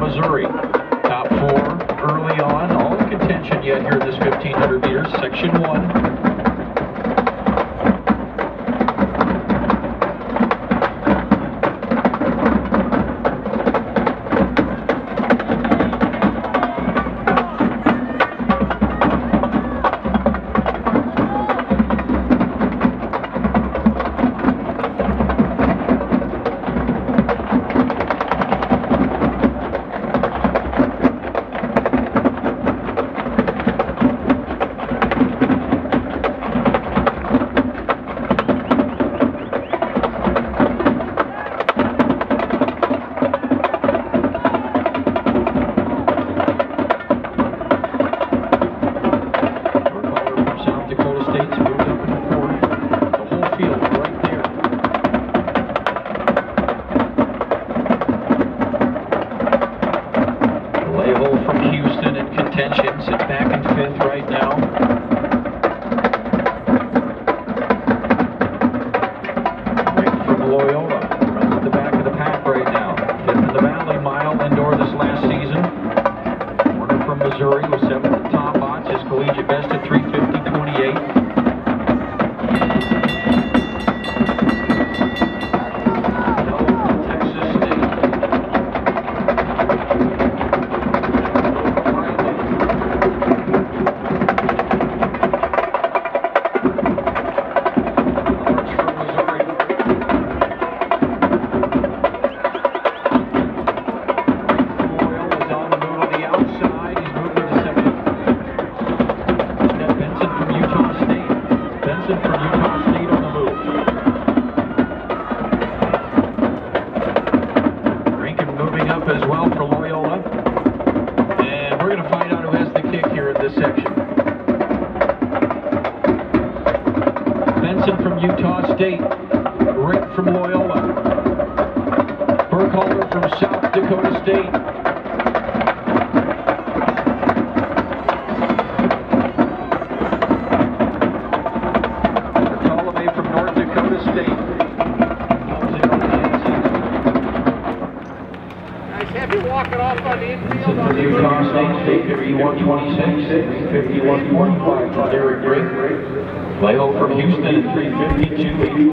Missouri. Top 4 early on, all in contention yet here in this 1500 meters, section 1. From Houston in contention, sits back in 5th right now. Rick from Loyola runs at the back of the pack right now. 5th in the Valley Mile indoor this last season. Warner from Missouri was 7th at top odds, his collegiate best at 3:50.28. As well for Loyola, and we're going to find out who has the kick here in this section. Benson from Utah State, Rick from Loyola, Burkhalter from South Dakota State, Bartolome from North Dakota State. Walking off on the infield. Utah State, 51.26, 51.45. Derek Drake. Leo from Houston at 3:52.